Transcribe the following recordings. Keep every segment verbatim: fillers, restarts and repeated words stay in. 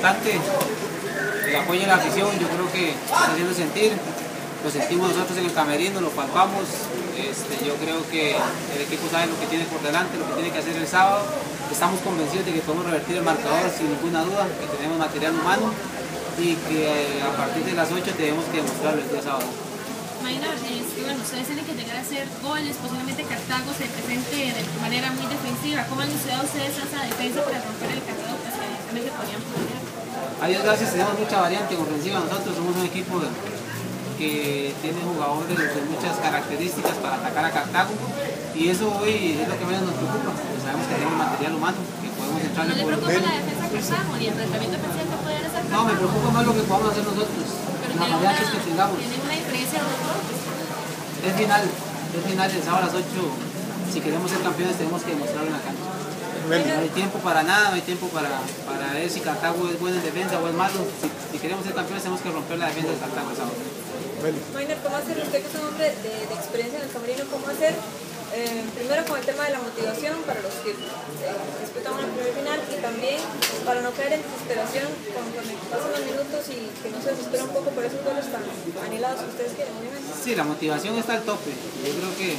importante el apoyo de la afición, yo creo que está haciendo sentir, lo sentimos nosotros en el camerino, lo palpamos. Este, yo creo que el equipo sabe lo que tiene por delante, lo que tiene que hacer el sábado. Estamos convencidos de que podemos revertir el marcador sin ninguna duda, que tenemos material humano y que a partir de las ocho tenemos que demostrarlo el día sábado. Maynor, este, bueno, ustedes tienen que llegar a hacer goles, posiblemente Cartago se presente de manera muy defensiva. ¿Cómo han estudiado ustedes esa defensa para romper el Cartago que evidentemente podían planear? A Dios gracias, tenemos mucha variante ofensiva. Nosotros somos un equipo que tiene jugadores de muchas características para atacar a Cartago y eso hoy es lo que menos nos preocupa, porque sabemos que tenemos material humano, que podemos entrar ¿No en le el preocupa la defensa a Cartago y el tratamiento defensivo que podrían hacer Cartago? No, me preocupa más lo que podamos hacer nosotros, las variantes que tengamos. ¿Tienen una diferencia de dos? Es final, es final del sábado a las ocho. Si queremos ser campeones tenemos que demostrarlo en la cancha. No hay tiempo para nada, no hay tiempo para, para ver si Cartago es bueno en defensa o es malo. Si, si queremos ser campeones tenemos que romper la defensa de Cartago el sábado. Maynor, ¿cómo hacer usted que es un hombre de, de experiencia en el camerino? ¿Cómo hacer eh, primero con el tema de la motivación para los que eh, disputan una primer final y también para no caer en desesperación conforme pasan los minutos y que no se desespera un poco por esos goles tan anhelados que ustedes quieren? Sí, la motivación está al tope. Yo creo que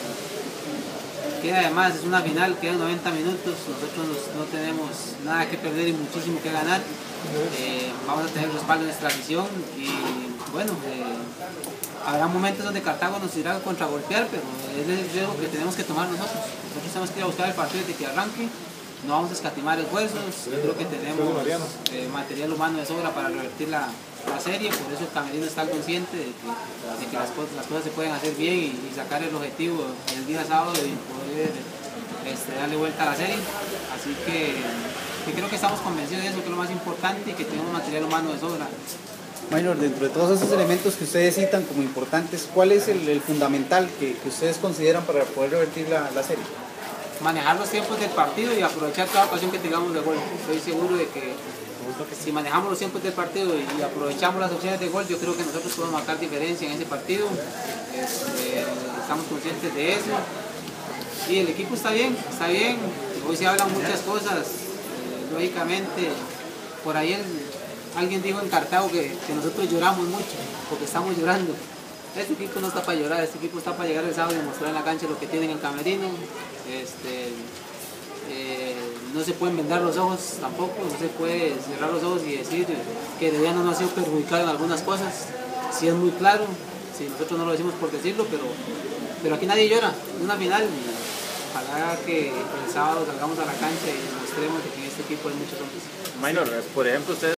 queda además, es una final, quedan noventa minutos, nosotros no tenemos nada que perder y muchísimo que ganar. Eh, vamos a tener respaldo de nuestra afición y bueno, eh, habrá momentos donde Cartago nos irá a contragolpear, pero es el riesgo que tenemos que tomar nosotros. Nosotros tenemos que ir a buscar el partido desde que arranque, no vamos a escatimar esfuerzos, yo creo que tenemos eh, material humano de sobra para revertir la, la serie, por eso el camerino está consciente de que, de que las, cosas, las cosas se pueden hacer bien y, y sacar el objetivo el día sábado y poder este, darle vuelta a la serie, así que, que creo que estamos convencidos de eso, que es lo más importante y que tenemos material humano de sobra. Maynor, dentro de todos esos elementos que ustedes citan como importantes, ¿cuál es el, el fundamental que, que ustedes consideran para poder revertir la, la serie? Manejar los tiempos del partido y aprovechar cada ocasión que tengamos de gol. Estoy seguro de que si manejamos los tiempos del partido y aprovechamos las opciones de gol, yo creo que nosotros podemos marcar diferencia en ese partido. Este, estamos conscientes de eso. Y el equipo está bien, está bien. Hoy se hablan muchas cosas, eh, lógicamente. Por ahí el, alguien dijo en Cartago que, que nosotros lloramos mucho, porque estamos llorando. Este equipo no está para llorar, este equipo está para llegar el sábado y mostrar en la cancha lo que tiene en el camerino. Este, eh, no se pueden vendar los ojos tampoco, no se puede cerrar los ojos y decir que de no nos ha sido perjudicado en algunas cosas. Sí es muy claro, sí, nosotros no lo decimos por decirlo, pero, pero aquí nadie llora, es una final. Y ojalá que el sábado salgamos a la cancha y demostremos que en este equipo hay muchos hombres. Maynor, por ejemplo, usted